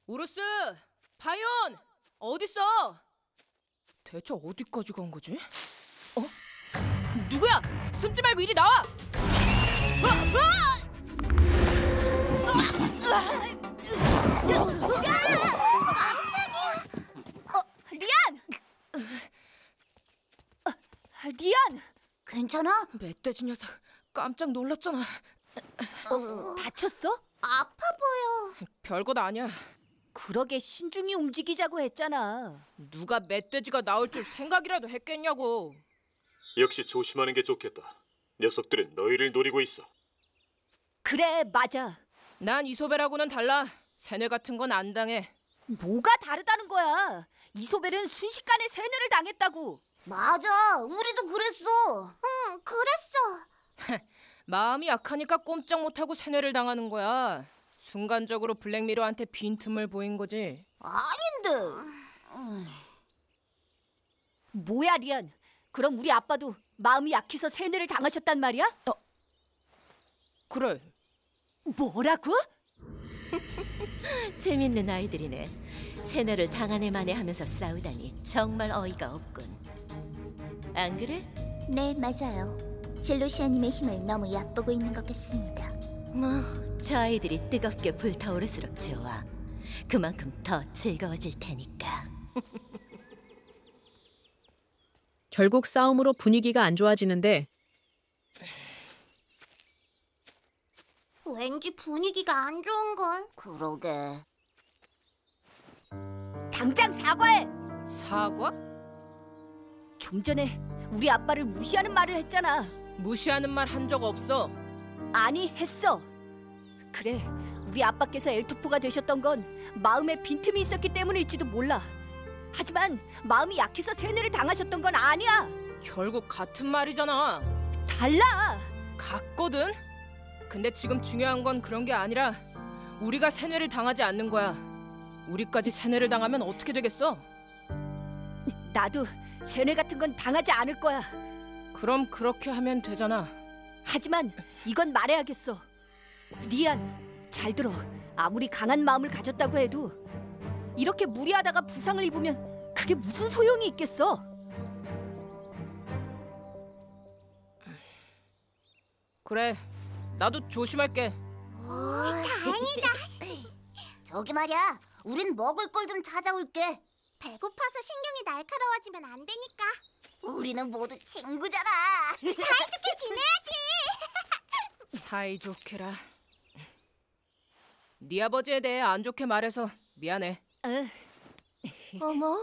우루스! 바이온! 어딨어? 대체 어디까지 간 거지? 누구야? 숨지 말고 이리 나와! 리안! 리안! 괜찮아? 멧돼지 녀석 깜짝 놀랐잖아. 다쳤어? 아파 보여. 별것 아니야. 그러게 신중히 움직이자고 했잖아. 누가 멧돼지가 나올 줄 생각이라도 했겠냐고. 역시 조심하는 게 좋겠다. 녀석들은 너희를 노리고 있어. 그래, 맞아. 난 이소벨하고는 달라. 세뇌 같은 건 안 당해. 뭐가 다르다는 거야? 이소벨은 순식간에 세뇌를 당했다고. 맞아, 우리도 그랬어. 응, 그랬어. 마음이 약하니까 꼼짝 못하고 세뇌를 당하는 거야. 순간적으로 블랙미러한테 빈틈을 보인 거지. 아닌데. 뭐야, 리안? 그럼 우리 아빠도 마음이 약해서 세뇌를 당하셨단 말이야? 그래. 뭐라고? 재밌는 아이들이네. 세뇌를 당하네 마네 하면서 싸우다니 정말 어이가 없군. 안 그래? 네, 맞아요. 젤로시아님의 힘을 너무 얕보고 있는 것 같습니다. 뭐, 저 아이들이 뜨겁게 불타오를수록 좋아. 그만큼 더 즐거워질 테니까. 결국 싸움으로 분위기가 안 좋아지는데 왠지 분위기가 안 좋은걸. 그러게. 당장 사과해! 사과? 좀 전에 우리 아빠를 무시하는 말을 했잖아. 무시하는 말 한 적 없어. 아니, 했어. 그래, 우리 아빠께서 엘토포가 되셨던 건 마음에 빈틈이 있었기 때문일지도 몰라. 하지만 마음이 약해서 세뇌를 당하셨던 건 아니야. 결국 같은 말이잖아. 달라. 같거든? 근데 지금 중요한 건 그런 게 아니라 우리가 세뇌를 당하지 않는 거야. 우리까지 세뇌를 당하면 어떻게 되겠어? 나도 세뇌 같은 건 당하지 않을 거야. 그럼 그렇게 하면 되잖아. 하지만 이건 말해야겠어. 리안, 잘 들어. 아무리 강한 마음을 가졌다고 해도 이렇게 무리하다가 부상을 입으면 그게 무슨 소용이 있겠어? 그래, 나도 조심할게. 다행이다. 저기 말이야, 우린 먹을 걸 좀 찾아올게. 배고파서 신경이 날카로워지면 안 되니까. 우리는 모두 친구잖아. 사이좋게 지내야지. 사이좋게라. 네 아버지에 대해 안 좋게 말해서 미안해. 어머,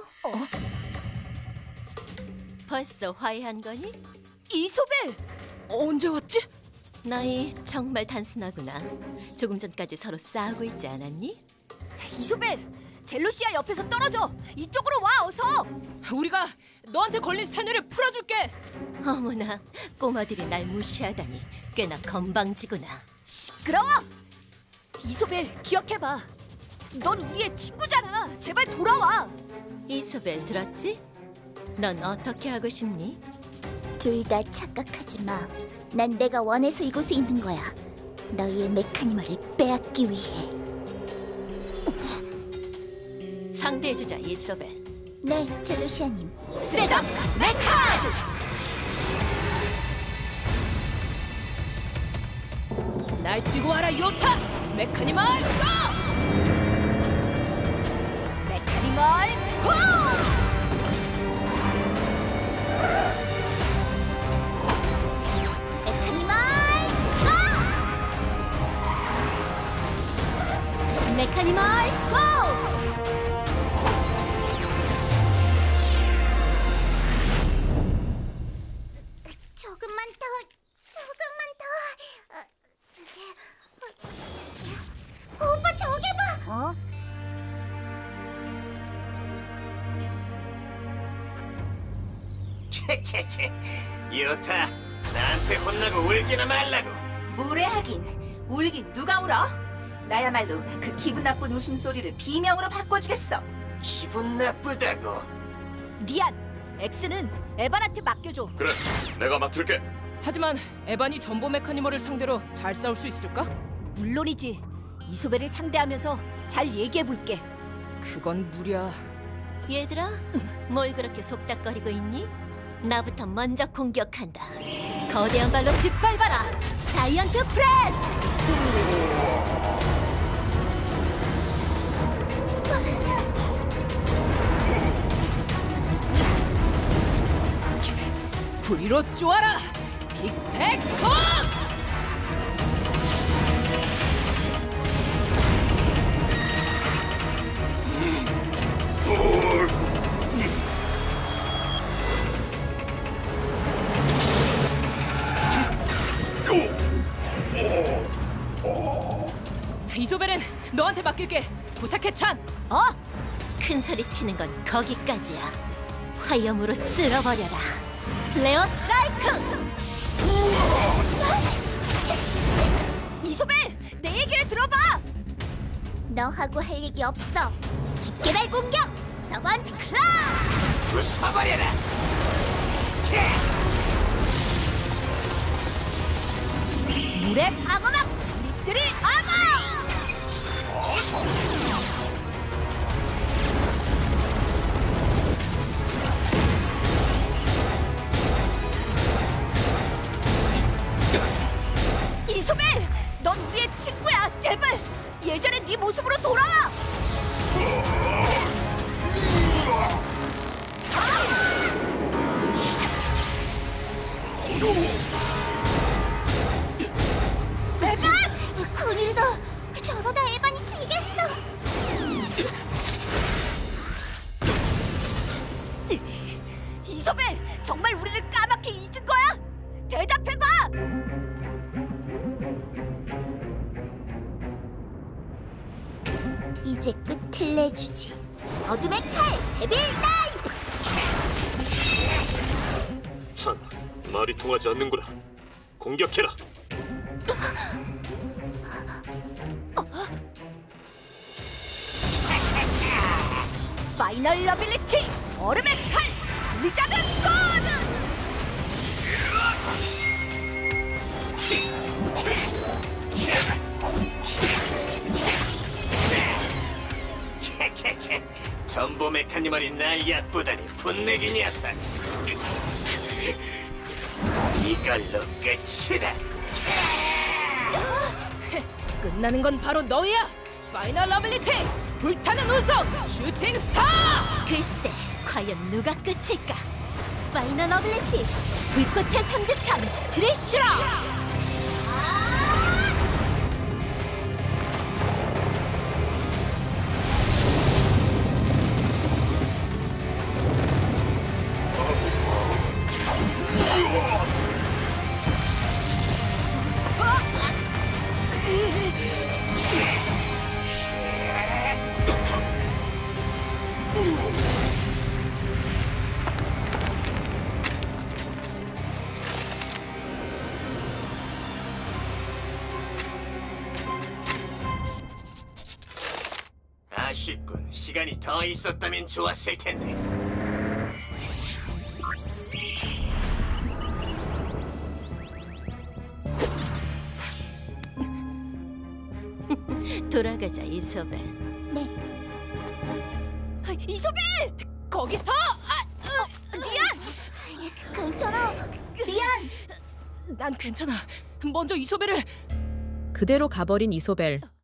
벌써 화해한 거니? 이소벨! 언제 왔지? 너희 정말 단순하구나. 조금 전까지 서로 싸우고 있지 않았니? 이소벨! 젤로시아 옆에서 떨어져! 이쪽으로 와, 어서! 우리가 너한테 걸린 세뇌를 풀어줄게. 어머나, 꼬마들이 날 무시하다니 꽤나 건방지구나. 시끄러워! 이소벨, 기억해봐. 넌 우리의 친구잖아. 제발 돌아와. 이소벨 들었지? 넌 어떻게 하고 싶니? 둘 다 착각하지 마. 난 내가 원해서 이곳에 있는 거야. 너희의 메카니멀을 빼앗기 위해. 상대해주자, 이소벨. 네, 젤로시아님. 세덕 메카드! 날뛰고 와라, 요타! 메카니멀 고! 메카니멀 고! 메카니멀 고! 조금만 더, 오빠 저기 봐. 캐캐캐, 요타, 나한테 혼나고 울지나 말라고. 무례하긴, 울긴 누가 울어? 나야말로 그 기분 나쁜 웃음소리를 비명으로 바꿔주겠어. 기분 나쁘다고. 리안, 엑스는 에반한테 맡겨줘. 그래, 내가 맡을게. 하지만 에반이 전보 메카니멀을 상대로 잘 싸울 수 있을까? 물론이지. 이소벨을 상대하면서 잘 얘기해볼게. 그건 무리야. 얘들아, 뭘 그렇게 속닥거리고 있니? 나부터 먼저 공격한다. 거대한 발로 짓밟아라. 자이언트 프레스! 불이로 쪼아라! 빅백홈! 이소벨은 너한테 맡길게. 부탁해, 찬. 큰 소리 치는 건 거기까지야. 화염으로 쓸어버려라. 레어 스트라이크! 이소벨, 내 얘기를 들어봐. 너하고 할 얘기 없어. 집게발 공격! 서번트 클럽! 부숴버려라. 물의 방어막 미스릴 아머! 이소벨, 넌 우리의 친구야. 제발 예전의 네 모습으로 돌아와. 에반! 큰일이다. 저러다 에반이 지겠어. 이소벨, 정말 우리를 까맣게 잊은 거야? 대답해봐. 이제 끝을 내주지. 어둠의 칼, 데빌 다이브! 찬, 말이 통하지 않는구나. 공격해라. 파이널 러빌리티, 얼음의 칼, 블리자드 소드! 전보 메카니멀이 날 얕보다니 분내기 녀석. 이걸로 끝이다. 끝나는 건 바로 너야. 파이널 러빌리티, 불타는 운석, 슈팅 스타! 글쎄, 과연 누가 끝일까? 파이널 어빌리티, 불꽃의 삼지천 드레쉬라! 아쉽군. 시간이 더 있었다면 좋았을 텐데. 돌아가자, 이소벨. 네, 이소벨! 거기서! 리안! 괜찮아. 리안! 난 괜찮아. 먼저 이소벨을. 그대로 가버린 이소벨.